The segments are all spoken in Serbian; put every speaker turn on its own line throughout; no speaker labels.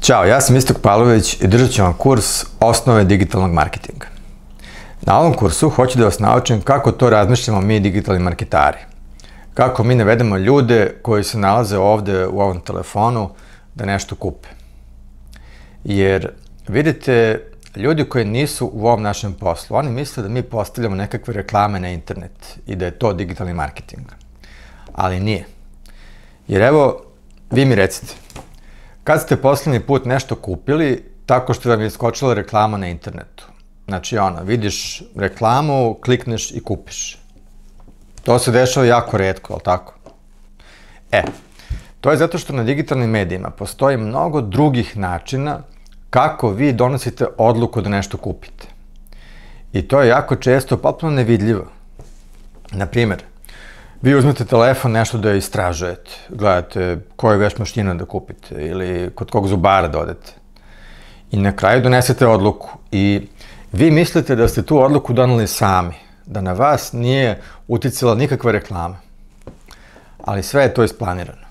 Ćao, ja sam Istok Pavlović i držat ću vam kurs Osnove digitalnog marketinga. Na ovom kursu hoću da vas naučim kako to razmišljamo mi digitalni marketari. Kako mi navedemo ljude koji se nalaze ovde u ovom telefonu da nešto kupe. Jer, vidite, ljudi koji nisu u ovom našem poslu, oni misle da mi postavljamo nekakve reklame na internet i da je to digitalni marketing. Ali nije. Jer evo, vi mi recite, kad ste poslednji put nešto kupili tako što vam je iskočila reklama na internetu? Znači vidiš reklamu, klikneš i kupiš. To se dešava jako retko, ali tako? To je zato što na digitalnim medijima postoji mnogo drugih načina kako vi donosite odluku da nešto kupite. I to je jako često potpuno nevidljivo. Naprimer, vi uzmete telefon nešto da istražujete, gledate koju veš mašinu da kupite ili kod kog zubara da odete. I na kraju donesete odluku i vi mislite da ste tu odluku doneli sami, da na vas nije uticala nikakva reklama. Ali sve je to isplanirano.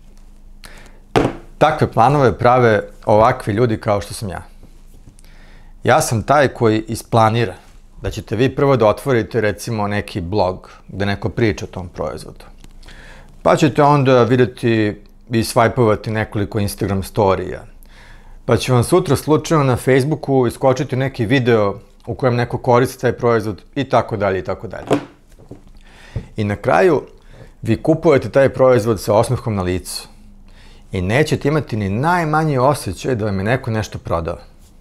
Takve planove prave ovakvi ljudi kao što sam ja. Ja sam taj koji isplanira da ćete vi prvo da otvorite recimo neki blog gde neko priča o tom proizvodu. Pa ćete onda videti i svajpovati nekoliko Instagram storija. Pa će vam sutra slučajno na Facebooku iskočiti neki video u kojem neko koristi taj proizvod i tako dalje i tako dalje. I na kraju vi kupujete taj proizvod sa osmehom na licu i nećete imati ni najmanji osjećaj da vam je neko nešto prodao.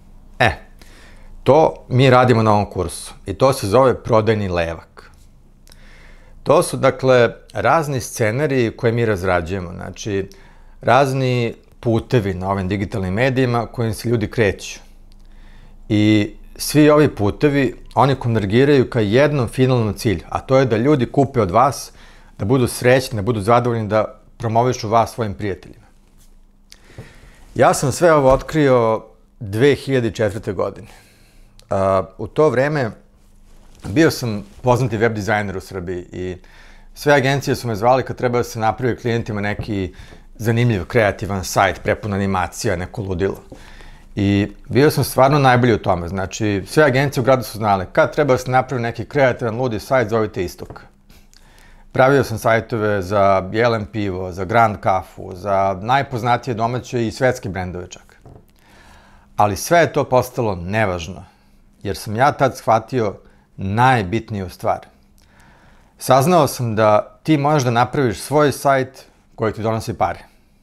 To mi radimo na ovom kursu i to se zove prodajni levak. To su, dakle, razni scenariji koje mi razrađujemo, znači razni putevi na ovim digitalnim medijima kojim se ljudi kreću. I svi ovi putevi, oni konvergiraju ka jednom finalnom cilju, a to je da ljudi kupe od vas, da budu srećni, da budu zadovoljni, da promovišu vas svojim prijateljima. Ja sam sve ovo otkrio 2004. godine. U to vreme bio sam poznati web dizajner u Srbiji i sve agencije su me zvali kad treba da se napravi klijentima neki zanimljiv, kreativan sajt, prepun animacija, neko ludilo. I bio sam stvarno najbolji u tome. Znači, sve agencije u gradu su znali kad treba da se napravi neki kreativan, ludi sajt, zovite Istok. Pravio sam sajtove za Jelen pivo, za Grand kafu, za najpoznatije domaće i svetske brendove čak. Ali sve je to postalo nevažno, jer sam ja tad shvatio najbitniju stvar. Saznao sam da ti možeš da napraviš svoj sajt koji ti donosi pare.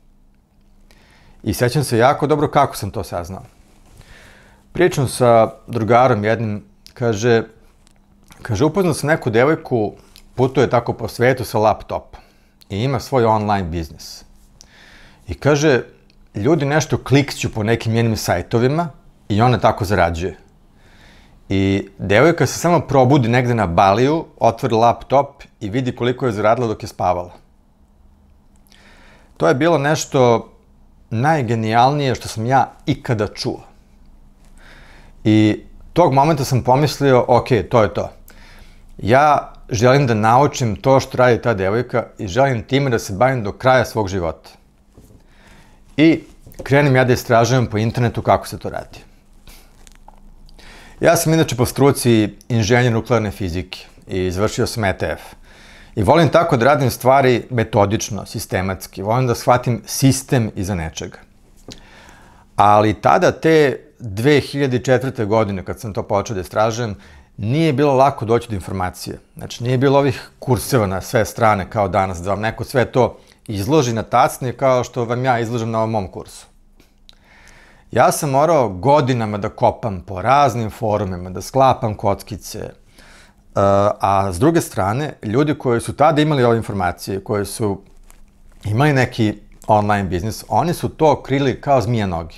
I sećam se jako dobro kako sam to saznao. Pričam sa drugarom jednim, kaže, upoznao sam neku devojku, putuje tako po svetu sa laptopom i ima svoj online biznis. I kaže, ljudi nešto klikću po nekim njenim sajtovima i ona tako zarađuje. I devojka se samo probudi negde na Baliju, otvori laptop i vidi koliko je zaradila dok je spavala. To je bilo nešto najgenijalnije što sam ja ikada čuo. I tog momenta sam pomislio, ok, to je to. Ja želim da naučim to što radi ta devojka i želim time da se bavim do kraja svog života. I krenem ja da istražujem po internetu kako se to radi. Ja sam inače po struci inženjer nuklearne fizike i završio sam ETF. I volim tako da radim stvari metodično, sistematski. Volim da shvatim sistem iza nečega. Ali tada, te 2004. godine, kad sam to počeo da istražujem, nije bilo lako doći do informacije. Znači, nije bilo ovih kurseva na sve strane kao danas, da vam neko sve to izloži na tacni kao što vam ja izložim na ovom mom kursu. Ja sam morao godinama da kopam po raznim forumima, da sklapam kockice, a s druge strane, ljudi koji su tada imali ove informacije, koji su imali neki online biznis, oni su to krili kao zmija noge.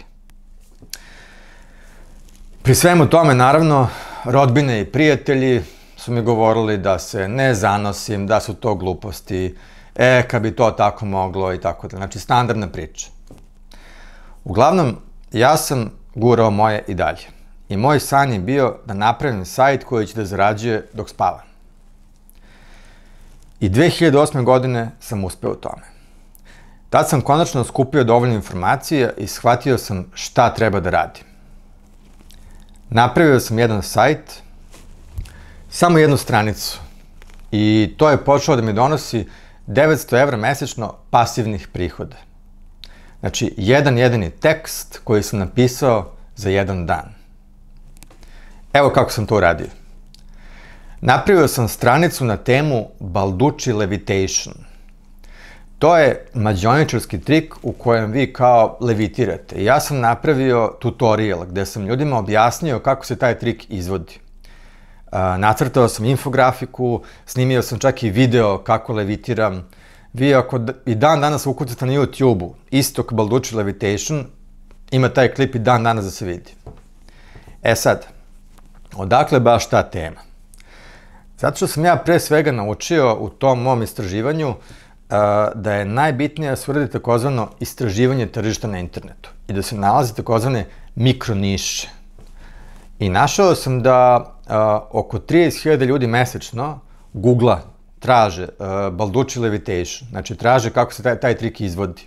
Pri svemu tome, naravno, rodbine i prijatelji su mi govorili da se ne zanosim, da su to gluposti, kad bi to tako moglo i tako da. Znači, standardna priča. Uglavnom, ja sam gurao moje i dalje. I moj san je bio da napravim sajt koji će da zarađuje dok spavam. I 2008. godine sam uspeo u tome. Tad sam konačno skupio dovoljno informacija i shvatio sam šta treba da radim. Napravio sam jedan sajt, samo jednu stranicu, i to je počelo da mi donosi 900 evra mesečno pasivnih prihoda. Znači, jedan jedini tekst koji sam napisao za jedan dan. Evo kako sam to uradio. Napravio sam stranicu na temu Balducci Levitation. To je mađioničarski trik u kojem vi kao levitirate. Ja sam napravio tutorial gde sam ljudima objasnio kako se taj trik izvodi. Nacrtao sam infografiku, snimio sam čak i video kako levitiram. Vi ako i dan danas ukucate na YouTube-u Istok Balducci Levitation, ima taj klip i dan danas da se vidi. E sad, odakle baš ta tema? Zato što sam ja pre svega naučio u tom mom istraživanju da je najbitnije da se uradi takozvano istraživanje tržišta na internetu i da se nalazi takozvane mikroniše. I našao sam da oko 30.000 ljudi mesečno googla, traže Balducci Levitation, znači traže kako se taj trik izvodi.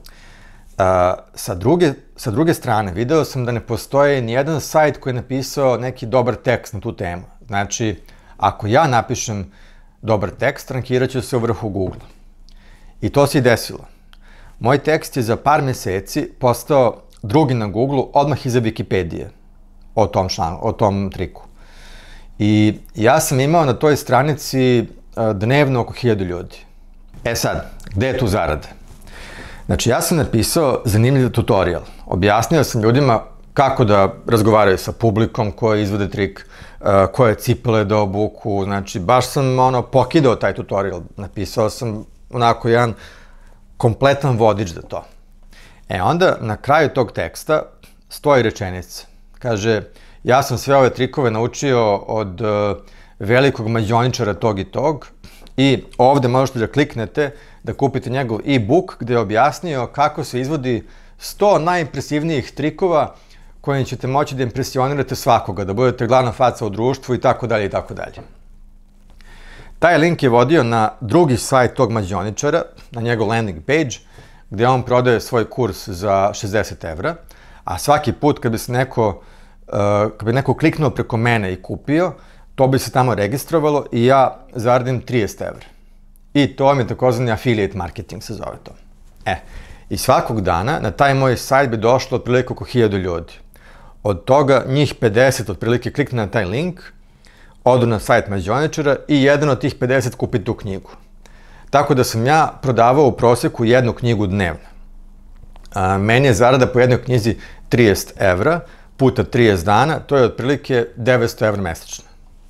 Sa druge strane, video sam da ne postoji nijedan sajt koji je napisao neki dobar tekst na tu temu. Znači, ako ja napišem dobar tekst, rankirat ću se u vrhu Google. I to se i desilo. Moj tekst je za par meseci postao drugi na Google odmah iza Wikipedije o tom triku. I ja sam imao na toj stranici dnevno oko 1000 ljudi. E sad, gde je tu zarada? Znači, ja sam napisao zanimljiv tutorial. Objasnio sam ljudima kako da razgovaraju sa publikom koji izvode trik, koje cipele da obuku. Znači, baš sam pokidao taj tutorial. Napisao sam onako jedan kompletan vodič za to. E onda, na kraju tog teksta stoji rečenica. Kaže, ja sam sve ove trikove naučio od velikog mađioničara tog i tog i ovde možete da kliknete da kupite njegov e-book gde je objasnio kako se izvodi 100 najimpresivnijih trikova kojim ćete moći da impresionirate svakoga, da budete glavna faca u društvu i tako dalje i tako dalje. Taj link je vodio na drugi sajt tog mađioničara, na njegov landing page, gde on prodaje svoj kurs za 60 evra, a svaki put kad bi neko kliknuo preko mene i kupio, to bi se tamo registrovalo i ja zaradim 30 evra. I to mi je takozvani affiliate marketing, se zove to. I svakog dana na taj moj sajt bi došlo otprilike oko 1000 ljudi. Od toga njih 50 otprilike klikne na taj link, odu na sajt mađioničara i jedan od tih 50 kupi tu knjigu. Tako da sam ja prodavao u proseku jednu knjigu dnevno. Meni je zarada po jednoj knjizi 30 evra, puta 30 dana, to je otprilike 900 evra mesečno.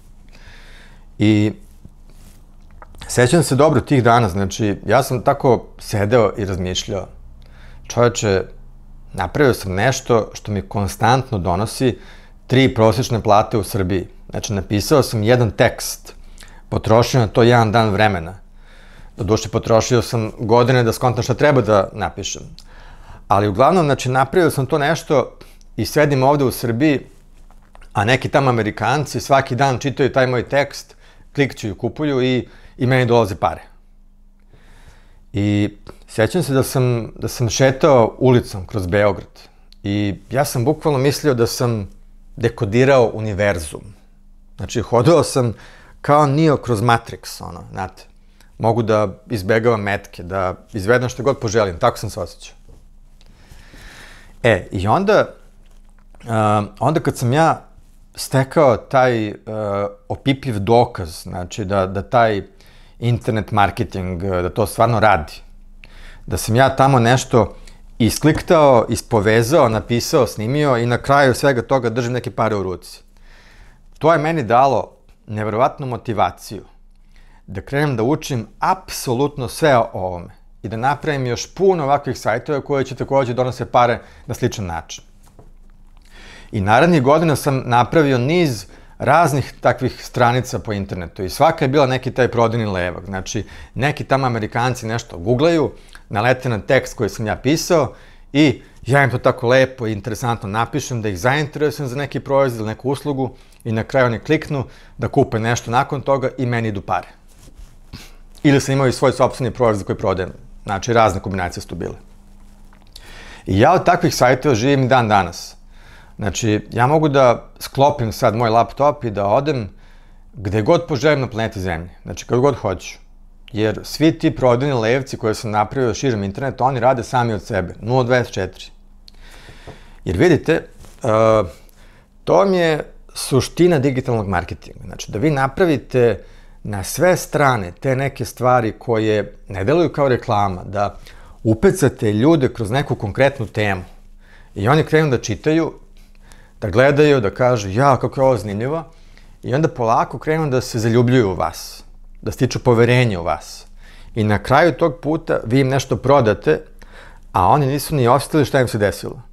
I sećam se dobro tih dana, znači ja sam tako sedeo i razmišljao. Čoveče, napravio sam nešto što mi konstantno donosi 3 prosečne plate u Srbiji. Znači, napisao sam jedan tekst, potrošio na to jedan dan vremena. Doduše, potrošio sam godine da skontam šta treba da napišem. Ali uglavnom, znači, napravio sam to nešto i sedim ovde u Srbiji, a neki tamo Amerikanci svaki dan čitaju taj moj tekst, klikću, kupuju i meni dolaze pare. I sećam se da sam šetao ulicom kroz Beograd i ja sam bukvalno mislio da sam dekodirao univerzum. Znači, hodao sam kao Neo kroz Matrix, znate. Mogu da izbegavam metke, da izvedem što god poželim, tako sam se osjećao. I onda kad sam ja stekao taj opipljiv dokaz, znači da taj internet marketing, da to stvarno radi, da sam ja tamo nešto iskliktao, ispovezao, napisao, snimio i na kraju svega toga držim neke pare u ruci. To je meni dalo neverovatnu motivaciju da krenem da učim apsolutno sve o ovome i da napravim još puno ovakvih sajtova koje će takođe donose pare na sličan način. I narednih godina sam napravio niz raznih takvih stranica po internetu i svaka je bila neki taj prodajni levak. Znači, neki tamo Amerikanci nešto googlaju, nalete na tekst koji sam ja pisao i ja im to tako lepo i interesantno napišem, da ih zainteresujem za neki proizvod ili neku uslugu i na kraju oni kliknu da kupe nešto nakon toga i meni idu pare. Ili sam imao i svoj sopstveni proizvod koji prodajem Znači, razne kombinacije su tu bile. I ja od takvih sajtova živim dan danas. Znači, ja mogu da sklopim sad moj laptop i da odem gde god poželim na planeti Zemlji. Znači, kad god hoću. Jer svi ti prodajni levci koje sam napravio širom interneta, oni rade sami od sebe. 0.24. Jer vidite, to vam je suština digitalnog marketinga. Znači, da vi napravite na sve strane te neke stvari koje ne deluju kao reklama, da upecate ljude kroz neku konkretnu temu i oni krenu da čitaju, da gledaju, da kažu ja, kako je ovo zanimljivo, i onda polako krenu da se zaljubljuju u vas, da stiču poverenje u vas. I na kraju tog puta vi im nešto prodate, a oni nisu ni ostali šta im se desilo.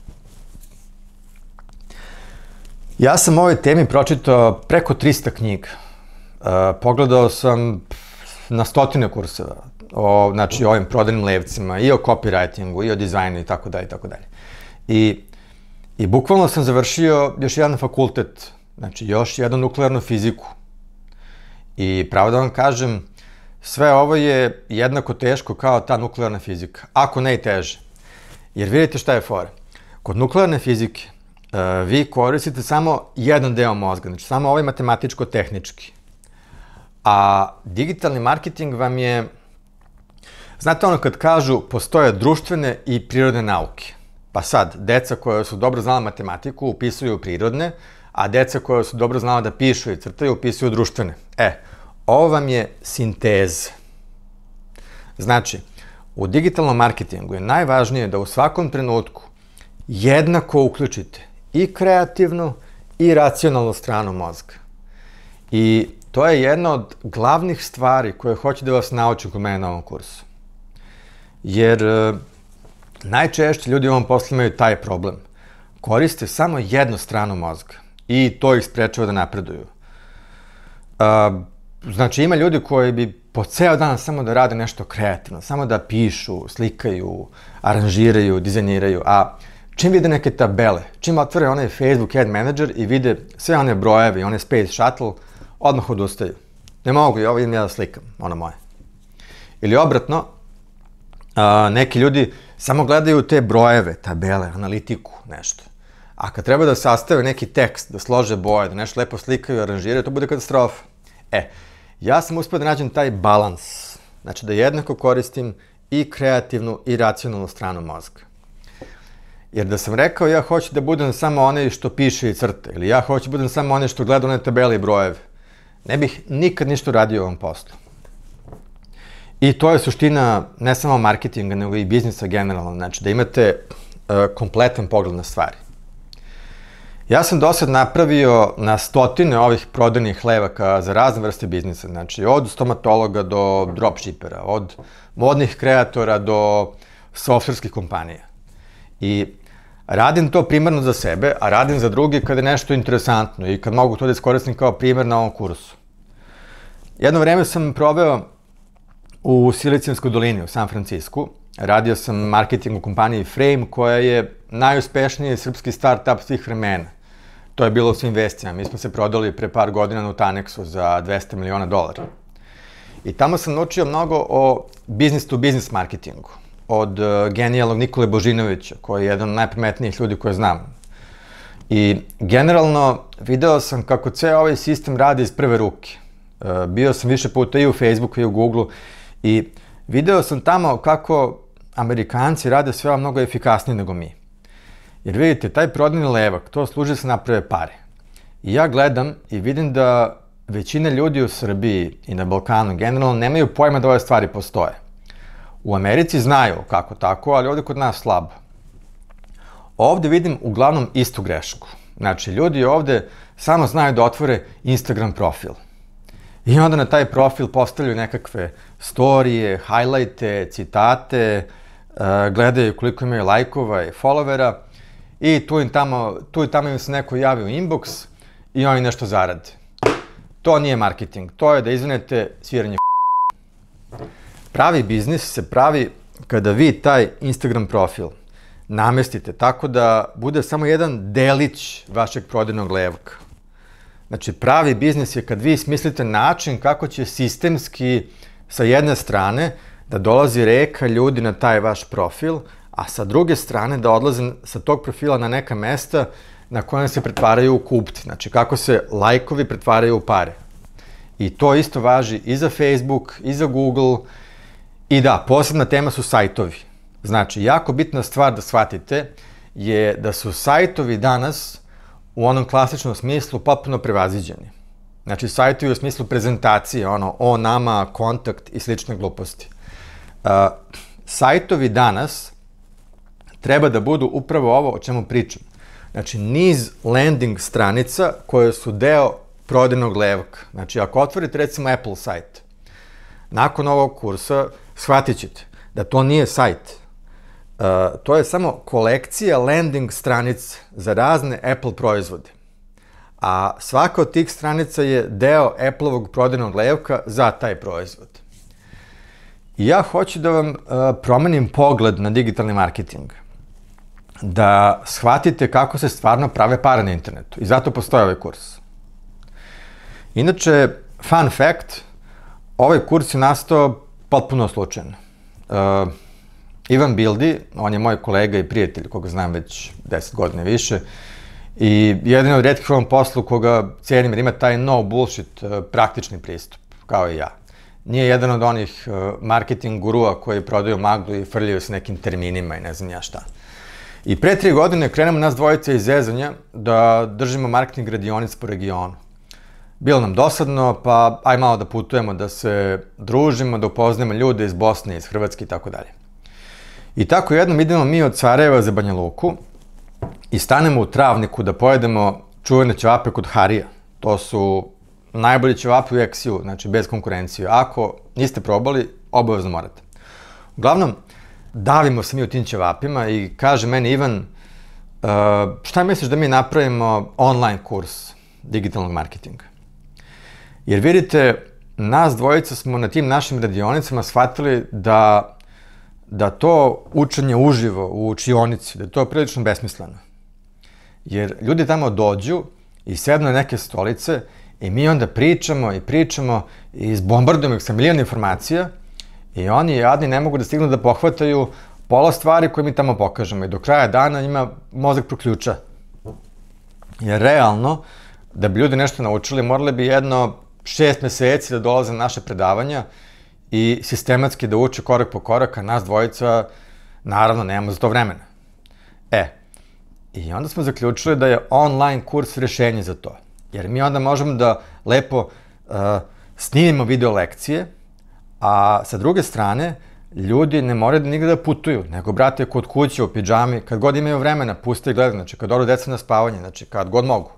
Ja sam o ovoj temi pročitao preko 300 knjiga. Pogledao sam na stotine kurseva o ovim prodajnim levcima, i o copywritingu, i o dizajnu, i tako dalje, i tako dalje. I bukvalno sam završio još jedan fakultet, znači još jednu nuklearnu fiziku. I pravo da vam kažem, sve ovo je jednako teško kao ta nuklearna fizika, ako ne i teže. Jer vidite šta je fora. Kod nuklearne fizike vi koristite samo jedan deo mozga, znači samo ovaj matematičko-tehnički. A digitalni marketing vam je, znate ono kad kažu postoje društvene i prirodne nauke. Pa sad, deca koja su dobro znala matematiku upisuju prirodne, a deca koja su dobro znala da pišu i crtaju upisuju društvene. Ovo vam je sinteza. Znači, u digitalnom marketingu je najvažnije da u svakom trenutku jednako uključite i kreativnu i racionalnu stranu mozga. I to je jedna od glavnih stvari koje hoću da vas naučim kod mene na ovom kursu. Jer najčešće ljudi u ovom poslu imaju taj problem. Koriste samo jednu stranu mozga i to ih sprečava da napreduju. Znači, ima ljudi koji bi po ceo dan samo da rade nešto kreativno, samo da pišu, slikaju, aranžiraju, dizajniraju, a čim vide neke tabele, čim otvore onaj Facebook Ad Manager i vide sve one brojeve i one Space Shuttle, odmah odustaju. Ne mogu, ovo idem ja da slikam, ono moje. Ili obratno, neki ljudi samo gledaju te brojeve, tabele, analitiku, nešto. A kad treba da sastave neki tekst, da slože boje, da nešto lepo slikaju, aranžiraju, to bude katastrofa. Ja sam uspio da nađem taj balans. Znači da jednako koristim i kreativnu i racionalnu stranu mozga. Jer da sam rekao ja hoću da budem samo onaj što piše i crta, ili ja hoću da budem samo onaj što gleda one tabele i brojeve, ne bih nikad ništa radio u ovom poslu. I to je suština ne samo marketinga, nego i biznisa generalno, znači da imate kompletan pogled na stvari. Ja sam do sad napravio na stotine ovih prodajnih levaka za razne vrste biznisa, znači od stomatologa do dropshippera, od modnih kreatora do softverskih kompanija. I radim to primarno za sebe, a radim za drugi kad je nešto interesantno i kad mogu to da iskoristim kao primer na ovom kursu. Jedno vreme sam proveo u Silicijevskoj dolini, u San Francisku. Radio sam marketing u kompaniji Frame, koja je najuspešniji srpski start-up svih vremena. To je bilo u svim vestima. Mi smo se prodali pre par godina na Utanexu za $200 miliona. I tamo sam naučio mnogo o business-to-business marketingu. Od genijalnog Nikole Božinovića, koji je jedan od najpametnijih ljudi koje znam. I generalno video sam kako ceo ovaj sistem radi iz prve ruke. Bio sam više puta i u Facebooku i u Googleu i video sam tamo kako Amerikanci rade sve mnogo efikasnije nego mi. Jer vidite, taj prodajni levak, to služi da se naprave pare. I ja gledam i vidim da većina ljudi u Srbiji i na Balkanu generalno nemaju pojma da ove stvari postoje. U Americi znaju kako tako, ali ovde kod nas slabo. Ovde vidim uglavnom istu grešku. Znači, ljudi ovde samo znaju da otvore Instagram profil. I onda na taj profil postavljaju nekakve storije, highlighte, citate, gledaju koliko imaju lajkova i followera i tu i tamo im se neko javi u inbox i oni nešto zarade. To nije marketing, to je da izvinete sviranje. Pravi biznis se pravi kada vi taj Instagram profil namestite tako da bude samo jedan delić vašeg prodajnog levaka. Znači, pravi biznis je kad vi smislite način kako će sistemski sa jedne strane da dolazi reka ljudi na taj vaš profil, a sa druge strane da odlaze sa tog profila na neka mesta na koje se pretvaraju u kupci. Znači, kako se lajkovi pretvaraju u pare. I to isto važi i za Facebook, i za Google. I da, posebna tema su sajtovi. Znači, jako bitna stvar da shvatite je da su sajtovi danas u onom klasičnom smislu potpuno prevaziđeni. Znači, sajtovi u smislu prezentacije, o nama, kontakt i slične gluposti. Sajtovi danas treba da budu upravo ovo o čemu pričam. Znači, niz landing stranica koje su deo prodajnog levaka. Znači, ako otvorite recimo Apple sajt, nakon ovog kursa shvatit ćete da to nije sajt. To je samo kolekcija landing stranica za razne Apple proizvode. A svaka od tih stranica je deo Apple-ovog prodajnog levka za taj proizvod. I ja hoću da vam promenim pogled na digitalni marketing. Da shvatite kako se stvarno prave pare na internetu. I zato postoji ovaj kurs. Inače, fun fact, ovaj kurs je nastao potpuno slučajno. Ivan Bildi, on je moj kolega i prijatelj, koga znam već 10 godina više, i jedan od retkih u ovom poslu koga cijenim jer ima taj no bullshit praktični pristup, kao i ja. Nije jedan od onih marketing gurua koji prodaju maglu i frljaju se nekim terminima i ne znam ja šta. I pre 3 godine krenemo nas dvojica iz zezanja da držimo marketing radionic po regionu. Bilo nam dosadno, pa aj malo da putujemo, da se družimo, da upoznamo ljude iz Bosne, iz Hrvatske i tako dalje. I tako jednom idemo mi od Sarajeva za Banja Luku i stanemo u Travniku da pojedemo čuvene ćevape kod Harija. To su najbolji ćevapi u XU, znači bez konkurencije. Ako niste probali, obavezno morate. Uglavnom, davimo se mi u tim ćevapima i kaže meni Ivan, šta misliš da mi napravimo online kurs digitalnog marketinga? Jer vidite, nas dvojica smo na tim našim radionicama shvatili da to učenje uživo u učionici, da je to prilično besmisleno. Jer ljudi tamo dođu i sednu na neke stolice i mi onda pričamo i izbombardujemo ih sa milion informacija i oni jadni ne mogu da stignu da pohvataju pola stvari koje mi tamo pokažemo i do kraja dana njima mozak proključa. Jer realno, da bi ljudi nešto naučili, morali bi jedno 6 meseci da dolaze na naše predavanja i sistematski da uče korak po korak, a nas dvojica, naravno, nemamo za to vremena. I onda smo zaključili da je online kurs rešenje za to. Jer mi onda možemo da lepo snimimo video lekcije, a sa druge strane, ljudi ne moraju da nigde da putuju, nego, brate, kod kuće, u pidžami, kad god imaju vremena, puste i gledaju, znači, kad odu deca na spavanje, znači, kad god mogu.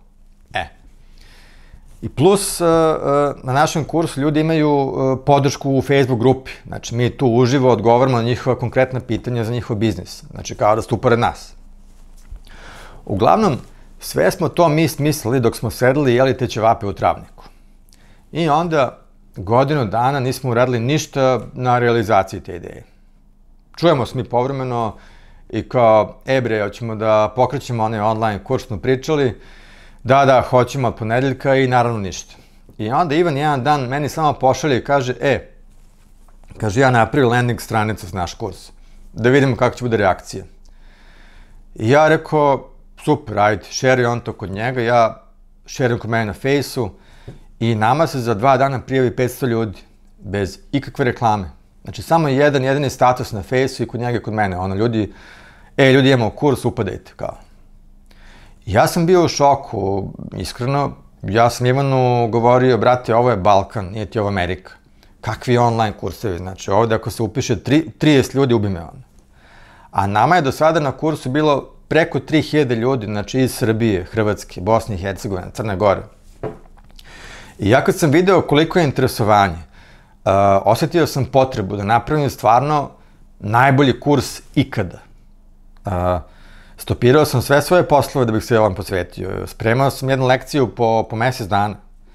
I plus, na našem kursu ljudi imaju podršku u Facebook grupi. Znači, mi tu uživo odgovaramo na njihova konkretna pitanja za njihov biznis. Znači, kao da ste upored nas. Uglavnom, sve smo to mi smislili dok smo sedeli i jeli te ćevape u Travniku. I onda, godinu dana nismo uradili ništa na realizaciji te ideje. Čujemo se mi povremeno i kao, bre, hoćemo da pokrećemo onaj online kurs, smo pričali, da, hoćemo od ponedeljka i naravno ništa. I onda Ivan jedan dan meni samo pošalje i kaže, kaže, ja napravio landing stranicu s naš kurs, da vidimo kako će bude reakcija. I ja rekao, super, ajde, šeruje on to kod njega, ja šerujem kod mene na Fejsu i nama se za 2 dana prijavi 500 ljudi, bez ikakve reklame. Znači, samo jedini status na Fejsu i kod njega i kod mene. Ljudi imamo kurs, upadajte, kao. Ja sam bio u šoku, iskreno. Ja sam Ivanu govorio, brate, ovo je Balkan, nije ti ovo Amerika. Kakvi online kursevi? Znači, ovde ako se upiše 30 ljudi, ubi me on. A nama je do sada na kursu bilo preko 3000 ljudi, znači iz Srbije, Hrvatske, Bosne i Hercegovine, Crne Gore. I ja kad sam video koliko je interesovanje, osetio sam potrebu da napravim stvarno najbolji kurs ikada. Stopirao sam sve svoje poslove da bih se ovom posvetio. Spremao sam jednu lekciju po mesec dana.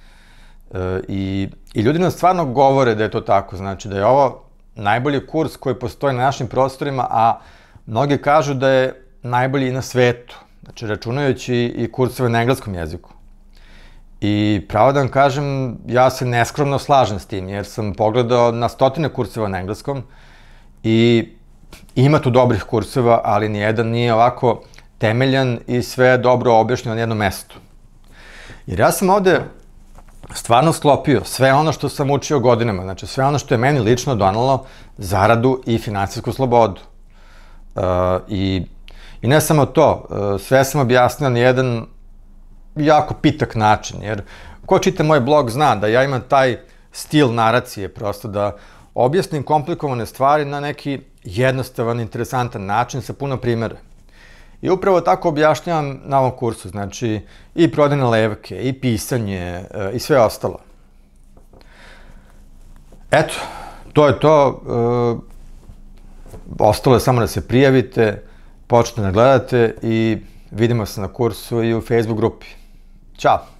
I ljudi nam stvarno govore da je to tako. Znači da je ovo najbolji kurs koji postoji na našim prostorima, a mnogi kažu da je najbolji i na svetu. Znači računajući i kursove na engleskom jeziku. I pravo da vam kažem, ja se neskromno slažem s tim, jer sam pogledao na 100 kurseva na engleskom i ima tu dobrih kurseva, ali nijedan nije ovako temeljan i sve dobro objašnjeno na jednom mestu. Jer ja sam ovde stvarno sklopio sve ono što sam učio godinama, znači sve ono što je meni lično donalo zaradu i finansijsku slobodu. I ne samo to, sve sam objasnio na jedan jako pitak način, jer ko čita moj blog zna da ja imam taj stil naracije, prosto da objasnim komplikovane stvari na neki jednostavan, interesantan način sa puno primjera. I upravo tako objašnjavam na ovom kursu, znači i prodajne levke, i pisanje, i sve ostalo. Eto, to je to. Ostalo je samo da se prijavite, počnete da gledate i vidimo se na kursu i u Facebook grupi. Ćao!